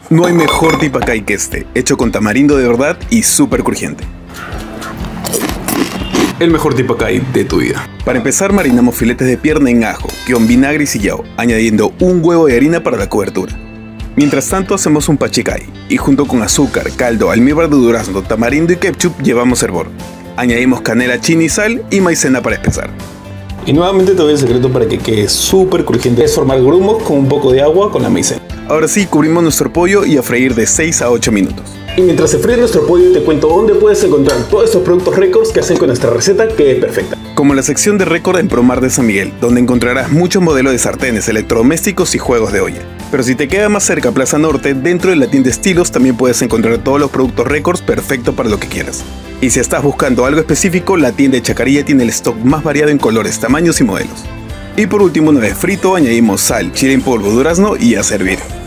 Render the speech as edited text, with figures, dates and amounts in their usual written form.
No hay mejor tipacay que este, hecho con tamarindo de verdad y súper crujiente. El mejor tipacay de tu vida. Para empezar, marinamos filetes de pierna en ajo, guión, vinagre y sillao, añadiendo un huevo de harina para la cobertura. Mientras tanto hacemos un pachicay, y junto con azúcar, caldo, almíbar de durazno, tamarindo y ketchup llevamos hervor. Añadimos canela, china y sal y maicena para espesar. Y nuevamente te doy el secreto para que quede súper crujiente. Es formar grumos con un poco de agua con la maicena. Ahora sí, cubrimos nuestro pollo y a freír de 6 a 8 minutos. Y mientras se fríe nuestro pollo, te cuento dónde puedes encontrar todos estos productos récords que hacen con nuestra receta que es perfecta. Como la sección de récord en Promar de San Miguel, donde encontrarás muchos modelos de sartenes, electrodomésticos y juegos de olla. Pero si te queda más cerca Plaza Norte, dentro de la tienda Estilos también puedes encontrar todos los productos récords perfectos para lo que quieras. Y si estás buscando algo específico, la tienda de Chacarilla tiene el stock más variado en colores, tamaños y modelos. Y por último, una vez frito, añadimos sal, chile en polvo, durazno y a servir.